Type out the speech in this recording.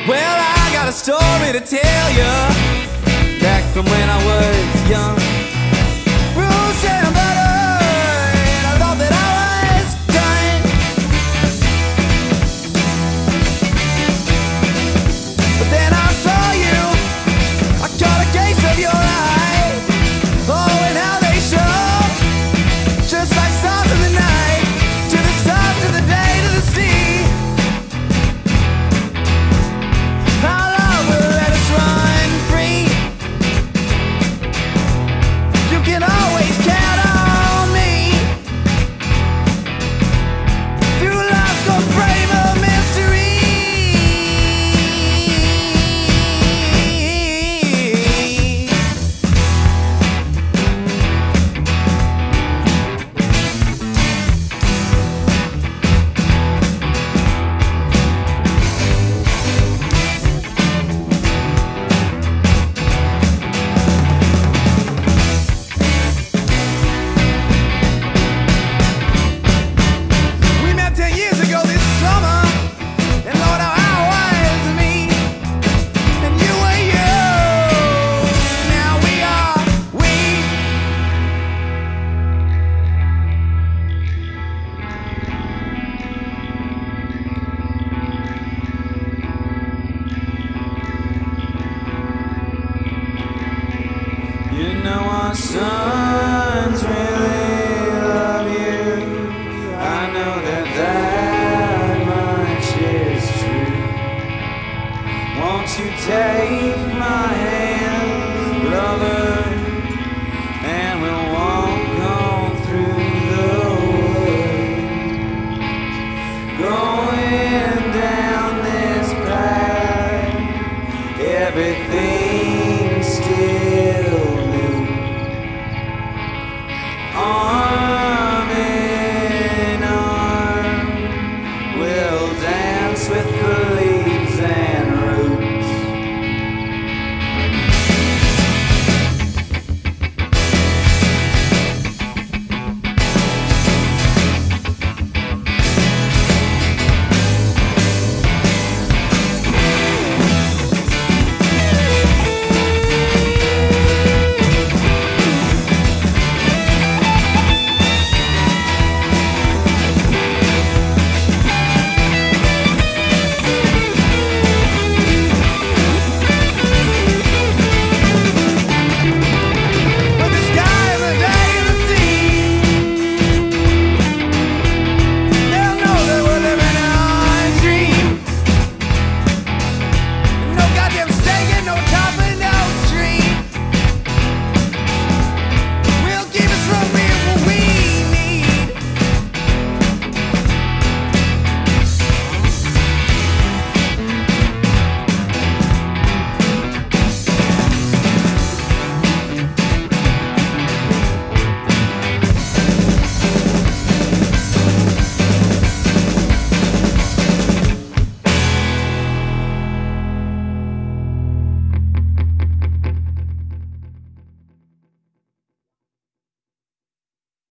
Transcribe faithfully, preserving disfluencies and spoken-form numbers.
Well, I got a story to tell you, back from when I was young. Bruised and battered, and I thought that I was done. But then I saw you, I caught a case of your eye. Oh, and how they show, just like stars in the night, to the stars, to the day, to the sea. You can always count on me. Through life's gonna frame of mystery. You know our sons really love you. I know that that much is true. Won't you take my hand, brother, and we'll walk on through the woods, going down this path. Everything